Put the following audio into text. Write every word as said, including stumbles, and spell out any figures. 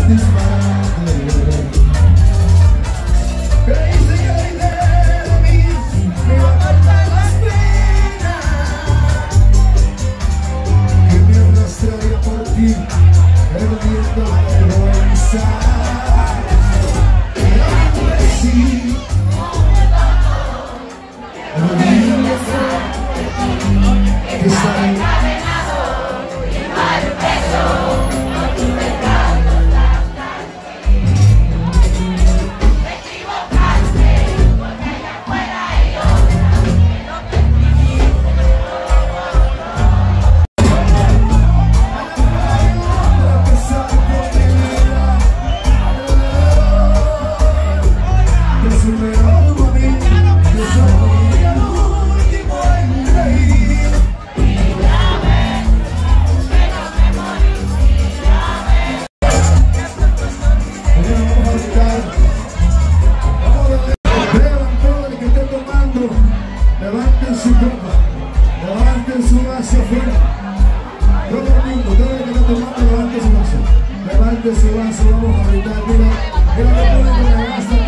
Levanten su copa, levanten su vaso afuera. Todo el mundo, todo el que está tomando, levante su vaso. Levante su vaso, vamos a brindar. Mira, mira el público que gasta.